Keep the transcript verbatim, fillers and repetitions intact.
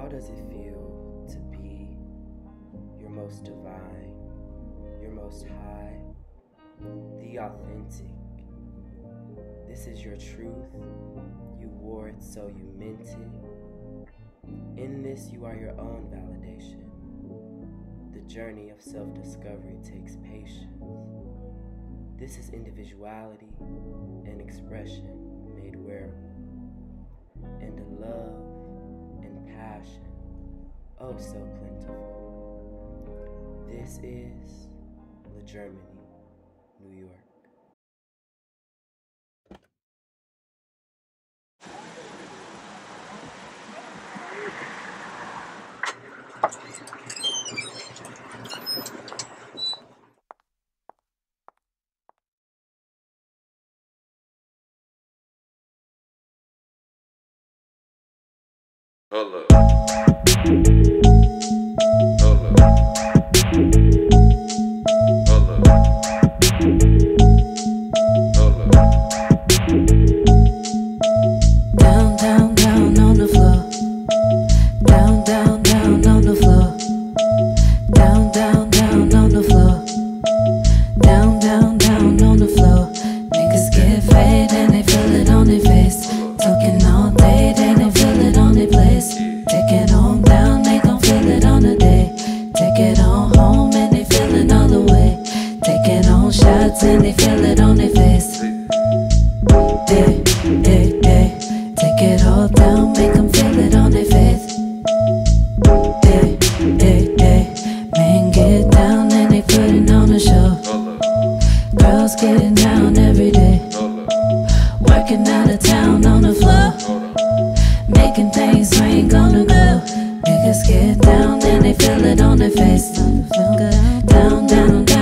does it feel to be your most divine, your most high, the authentic? This is your truth. You wore it, so you meant it. In this, you are your own validation. The journey of self-discovery takes patience. This is individuality and expression made wearable, and a love and passion, oh so plentiful. This is La Germany, New York. Hold up. Hold up. Hold up. Hold up. Down, down, down on the floor. Down, down, down on the floor. Down, down, down on the floor. Down, down, down on the floor. Niggas get fade and they feel it on their face. Talking all day, they they feel it on their place. Take it on down, they gon' feel it on the day. Take it on home and they feelin' all the way. Take it on shots and they feel it on their face. Day, day, day. Take it all down, make them feel it on their face. Day, day, day. Men get down and they putting on a show. Girls getting down every day. Working out of town on the floor. Making things so ain't gonna go. Niggas get down and they feel it on their face. Down, down, down.